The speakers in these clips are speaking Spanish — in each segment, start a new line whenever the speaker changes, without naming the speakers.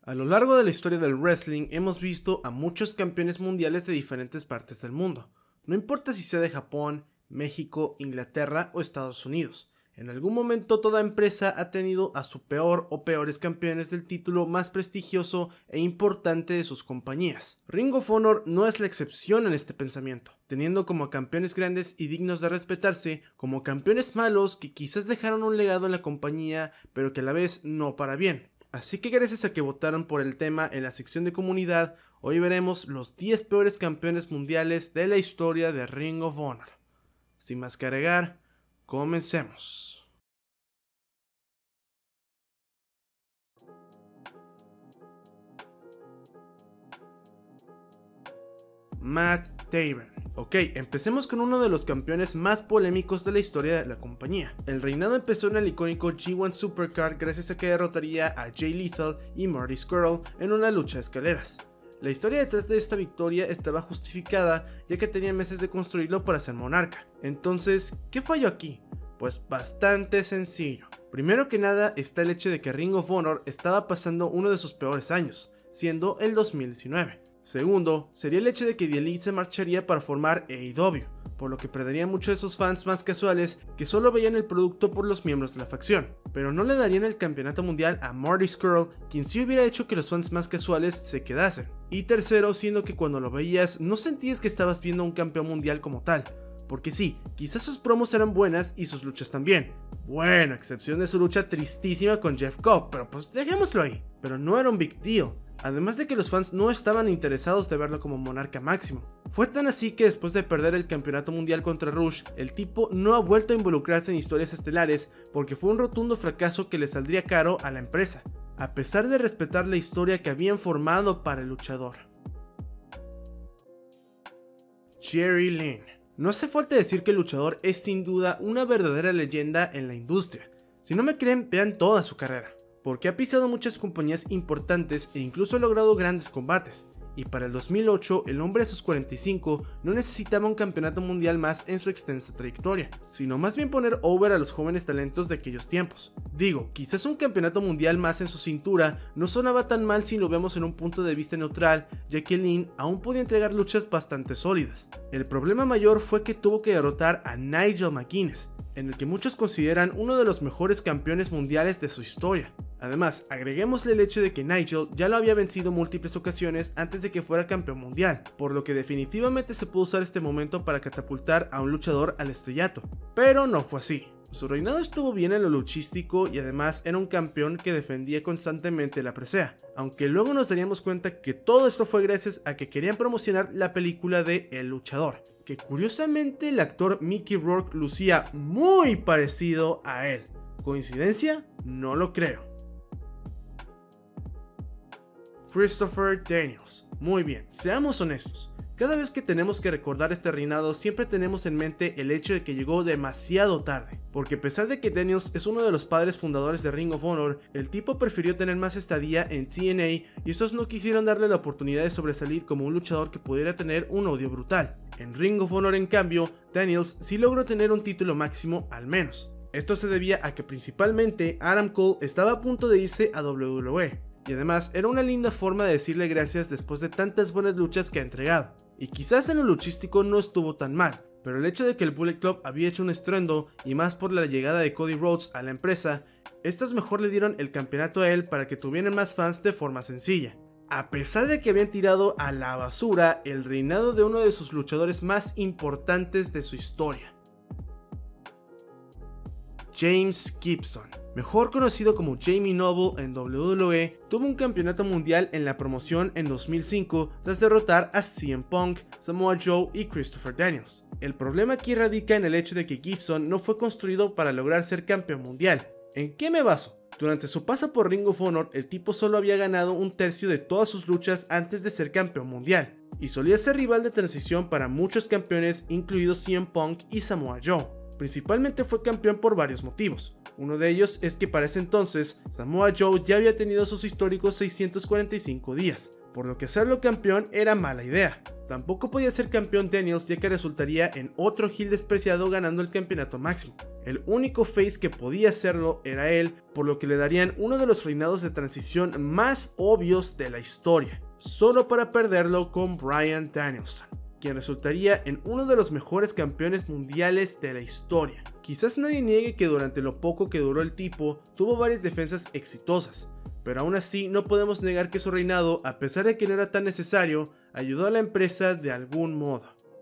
A lo largo de la historia del wrestling hemos visto a muchos campeones mundiales de diferentes partes del mundo. No importa si sea de Japón, México, Inglaterra o Estados Unidos. En algún momento toda empresa ha tenido a su peor o peores campeones del título más prestigioso e importante de sus compañías. Ring of Honor no es la excepción en este pensamiento, teniendo como campeones grandes y dignos de respetarse, como campeones malos que quizás dejaron un legado en la compañía, pero que a la vez no para bien. Así que gracias a que votaron por el tema en la sección de comunidad, hoy veremos los 10 peores campeones mundiales de la historia de Ring of Honor. Sin más que agregar, comencemos. Matt Taven. Ok, empecemos con uno de los campeones más polémicos de la historia de la compañía. El reinado empezó en el icónico G1 Supercard gracias a que derrotaría a Jay Lethal y Marty Scurll en una lucha de escaleras. La historia detrás de esta victoria estaba justificada ya que tenía meses de construirlo para ser monarca. Entonces, ¿qué falló aquí? Pues bastante sencillo. Primero que nada está el hecho de que Ring of Honor estaba pasando uno de sus peores años, siendo el 2019. Segundo, sería el hecho de que The Elite se marcharía para formar AEW, por lo que perdería muchos de sus fans más casuales que solo veían el producto por los miembros de la facción, pero no le darían el campeonato mundial a Marty Scurll, quien sí hubiera hecho que los fans más casuales se quedasen. Y tercero, siendo que cuando lo veías no sentías que estabas viendo a un campeón mundial como tal, porque sí, quizás sus promos eran buenas y sus luchas también. Bueno, a excepción de su lucha tristísima con Jeff Cobb, pero pues dejémoslo ahí. Pero no era un big deal. Además de que los fans no estaban interesados de verlo como monarca máximo. Fue tan así que después de perder el campeonato mundial contra Rush, el tipo no ha vuelto a involucrarse en historias estelares porque fue un rotundo fracaso que le saldría caro a la empresa, a pesar de respetar la historia que habían formado para el luchador. Jerry Lynn. No hace falta decir que el luchador es sin duda una verdadera leyenda en la industria. Si no me creen, vean toda su carrera, porque ha pisado muchas compañías importantes e incluso ha logrado grandes combates. Y para el 2008, el hombre a sus 45 no necesitaba un campeonato mundial más en su extensa trayectoria, sino más bien poner over a los jóvenes talentos de aquellos tiempos. Digo, quizás un campeonato mundial más en su cintura no sonaba tan mal si lo vemos en un punto de vista neutral, ya que Lynn aún podía entregar luchas bastante sólidas. El problema mayor fue que tuvo que derrotar a Nigel McGuinness, en el que muchos consideran uno de los mejores campeones mundiales de su historia. Además, agreguémosle el hecho de que Nigel ya lo había vencido múltiples ocasiones antes de que fuera campeón mundial, por lo que definitivamente se pudo usar este momento para catapultar a un luchador al estrellato. Pero no fue así. Su reinado estuvo bien en lo luchístico y además era un campeón que defendía constantemente la presea, aunque luego nos daríamos cuenta que todo esto fue gracias a que querían promocionar la película de El Luchador, que curiosamente el actor Mickey Rourke lucía muy parecido a él. ¿Coincidencia? No lo creo. Christopher Daniels. Muy bien, seamos honestos. Cada vez que tenemos que recordar este reinado siempre tenemos en mente el hecho de que llegó demasiado tarde, porque a pesar de que Daniels es uno de los padres fundadores de Ring of Honor, el tipo prefirió tener más estadía en TNA y estos no quisieron darle la oportunidad de sobresalir como un luchador que pudiera tener un odio brutal. En Ring of Honor, en cambio, Daniels sí logró tener un título máximo al menos. Esto se debía a que principalmente Adam Cole estaba a punto de irse a WWE. Y además era una linda forma de decirle gracias después de tantas buenas luchas que ha entregado. Y quizás en lo luchístico no estuvo tan mal, pero el hecho de que el Bullet Club había hecho un estruendo y más por la llegada de Cody Rhodes a la empresa, estos mejor le dieron el campeonato a él para que tuvieran más fans de forma sencilla. A pesar de que habían tirado a la basura el reinado de uno de sus luchadores más importantes de su historia. James Gibson, mejor conocido como Jamie Noble en WWE, tuvo un campeonato mundial en la promoción en 2005 tras derrotar a CM Punk, Samoa Joe y Christopher Daniels. El problema aquí radica en el hecho de que Gibson no fue construido para lograr ser campeón mundial. ¿En qué me baso? Durante su paso por Ring of Honor, el tipo solo había ganado un tercio de todas sus luchas antes de ser campeón mundial, y solía ser rival de transición para muchos campeones, incluidos CM Punk y Samoa Joe. Principalmente fue campeón por varios motivos. Uno de ellos es que para ese entonces Samoa Joe ya había tenido sus históricos 645 días, por lo que hacerlo campeón era mala idea. Tampoco podía ser campeón Daniels, ya que resultaría en otro heel despreciado ganando el campeonato máximo. El único face que podía hacerlo era él, por lo que le darían uno de los reinados de transición más obvios de la historia, solo para perderlo con Bryan Danielson, quien resultaría en uno de los mejores campeones mundiales de la historia. Quizás nadie niegue que durante lo poco que duró el tipo, tuvo varias defensas exitosas, pero aún así no podemos negar que su reinado, a pesar de que no era tan necesario, ayudó a la empresa de algún modo.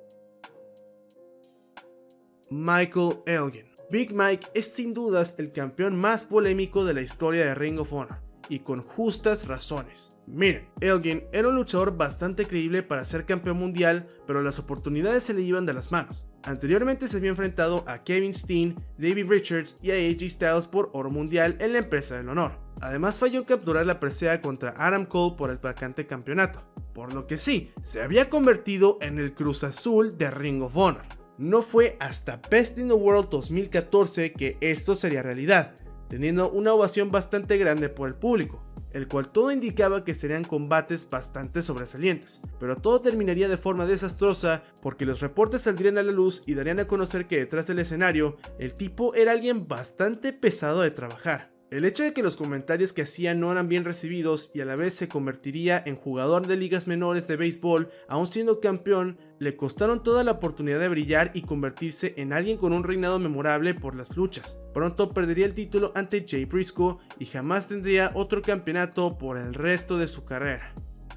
Michael Elgin. Big Mike es sin dudas el campeón más polémico de la historia de Ring of Honor, y con justas razones. Miren, Elgin era un luchador bastante creíble para ser campeón mundial, pero las oportunidades se le iban de las manos. Anteriormente se había enfrentado a Kevin Steen, Davey Richards y a AJ Styles por oro mundial en la empresa del honor. Además falló en capturar la presea contra Adam Cole por el vacante campeonato, por lo que sí, se había convertido en el Cruz Azul de Ring of Honor. No fue hasta Best in the World 2014 que esto sería realidad, teniendo una ovación bastante grande por el público, el cual todo indicaba que serían combates bastante sobresalientes, pero todo terminaría de forma desastrosa porque los reportes saldrían a la luz y darían a conocer que detrás del escenario el tipo era alguien bastante pesado de trabajar. El hecho de que los comentarios que hacía no eran bien recibidos y a la vez se convertiría en jugador de ligas menores de béisbol, aún siendo campeón, le costaron toda la oportunidad de brillar y convertirse en alguien con un reinado memorable por las luchas. Pronto perdería el título ante Jay Briscoe y jamás tendría otro campeonato por el resto de su carrera.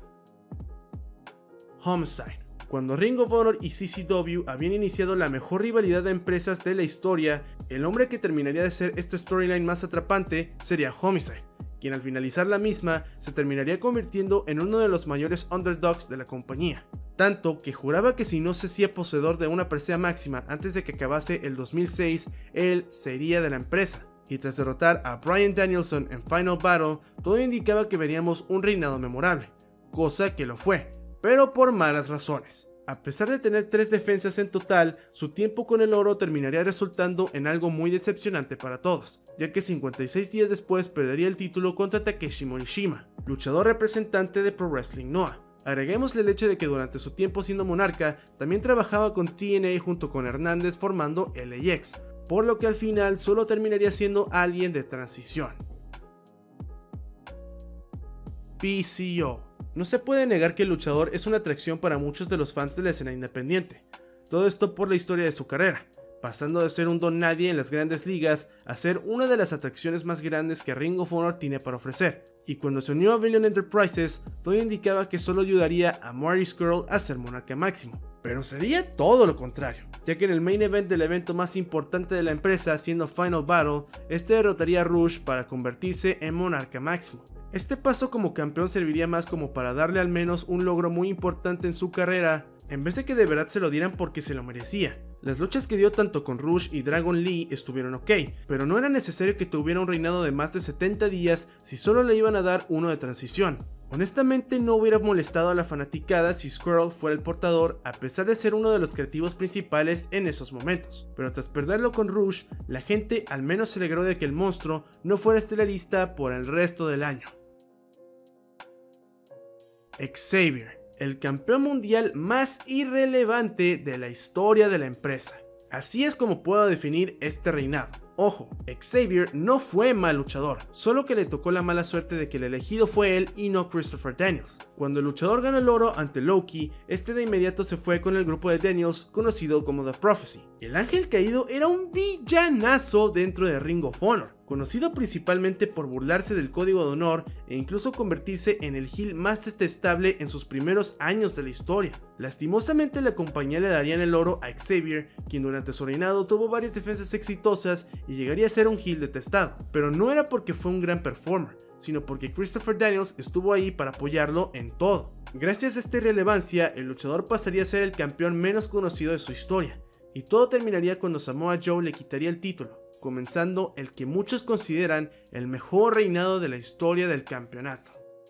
Homicide. Cuando Ring of Honor y CCW habían iniciado la mejor rivalidad de empresas de la historia, el hombre que terminaría de ser esta storyline más atrapante sería Homicide, quien al finalizar la misma se terminaría convirtiendo en uno de los mayores underdogs de la compañía. Tanto que juraba que si no se hacía poseedor de una presea máxima antes de que acabase el 2006, él se iría de la empresa. Y tras derrotar a Bryan Danielson en Final Battle, todo indicaba que veríamos un reinado memorable, cosa que lo fue, pero por malas razones. A pesar de tener 3 defensas en total, su tiempo con el oro terminaría resultando en algo muy decepcionante para todos, ya que 56 días después perdería el título contra Takeshi Morishima, luchador representante de Pro Wrestling Noah. Agreguémosle el hecho de que durante su tiempo siendo monarca, también trabajaba con TNA junto con Hernández formando LAX, por lo que al final solo terminaría siendo alguien de transición. PCO. No se puede negar que el luchador es una atracción para muchos de los fans de la escena independiente. Todo esto por la historia de su carrera, pasando de ser un don nadie en las grandes ligas a ser una de las atracciones más grandes que Ring of Honor tiene para ofrecer. Y cuando se unió a Valiant Enterprises, todo indicaba que solo ayudaría a Marty Scurll a ser monarca máximo. Pero sería todo lo contrario, ya que en el main event del evento más importante de la empresa, siendo Final Battle, este derrotaría a Rush para convertirse en monarca máximo. Este paso como campeón serviría más como para darle al menos un logro muy importante en su carrera, en vez de que de verdad se lo dieran porque se lo merecía. Las luchas que dio tanto con Rush y Dragon Lee estuvieron ok, pero no era necesario que tuviera un reinado de más de 70 días si solo le iban a dar uno de transición. Honestamente no hubiera molestado a la fanaticada si Scurll fuera el portador, a pesar de ser uno de los creativos principales en esos momentos, pero tras perderlo con Rush, la gente al menos se alegró de que el monstruo no fuera estelarista por el resto del año. Xavier, el campeón mundial más irrelevante de la historia de la empresa. Así es como puedo definir este reinado. Ojo, Xavier no fue mal luchador, solo que le tocó la mala suerte de que el elegido fue él y no Christopher Daniels. Cuando el luchador ganó el oro ante Loki, este de inmediato se fue con el grupo de Daniels conocido como The Prophecy. El ángel caído era un villanazo dentro de Ring of Honor, conocido principalmente por burlarse del código de honor e incluso convertirse en el heel más detestable en sus primeros años de la historia. Lastimosamente la compañía le darían el oro a Xavier, quien durante su reinado tuvo varias defensas exitosas y llegaría a ser un heel detestado, pero no era porque fue un gran performer, sino porque Christopher Daniels estuvo ahí para apoyarlo en todo. Gracias a esta irrelevancia, el luchador pasaría a ser el campeón menos conocido de su historia, y todo terminaría cuando Samoa Joe le quitaría el título, comenzando el que muchos consideran el mejor reinado de la historia del campeonato.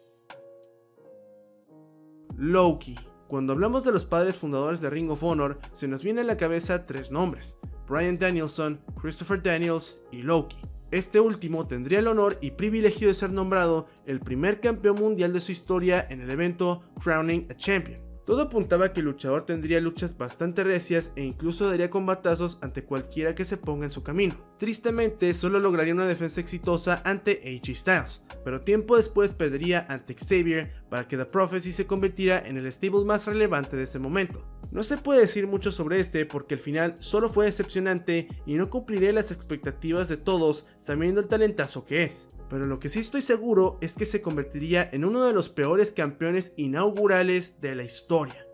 Loki. Cuando hablamos de los padres fundadores de Ring of Honor, se nos viene a la cabeza 3 nombres: Bryan Danielson, Christopher Daniels y Loki. este último tendría el honor y privilegio de ser nombrado el primer campeón mundial de su historia en el evento Crowning a Champion. Todo apuntaba a que el luchador tendría luchas bastante recias e incluso daría combatazos ante cualquiera que se ponga en su camino. Tristemente, solo lograría una defensa exitosa ante AJ Styles, pero tiempo después perdería ante Xavier para que The Prophecy se convirtiera en el stable más relevante de ese momento. No se puede decir mucho sobre este porque el final solo fue decepcionante y no cumpliré las expectativas de todos sabiendo el talentazo que es. Pero lo que sí estoy seguro es que se convertiría en uno de los peores campeones inaugurales de la historia.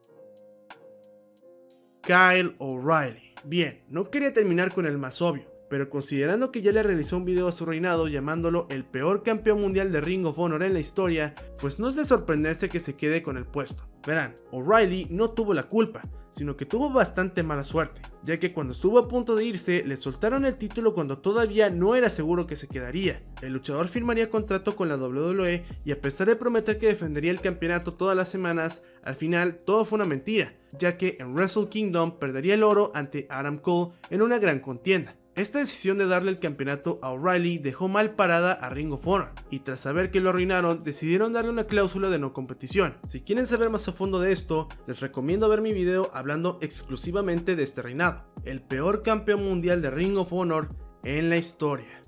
Kyle O'Reilly. Bien, no quería terminar con el más obvio, pero considerando que ya le realizó un video a su reinado llamándolo el peor campeón mundial de Ring of Honor en la historia, pues no es de sorprenderse que se quede con el puesto. Verán, O'Reilly no tuvo la culpa, sino que tuvo bastante mala suerte, ya que cuando estuvo a punto de irse, le soltaron el título cuando todavía no era seguro que se quedaría. El luchador firmaría contrato con la WWE y a pesar de prometer que defendería el campeonato todas las semanas, al final todo fue una mentira, ya que en Wrestle Kingdom perdería el oro ante Adam Cole en una gran contienda. Esta decisión de darle el campeonato a O'Reilly dejó mal parada a Ring of Honor, y tras saber que lo arruinaron, decidieron darle una cláusula de no competición. Si quieren saber más a fondo de esto, les recomiendo ver mi video hablando exclusivamente de este reinado, el peor campeón mundial de Ring of Honor en la historia.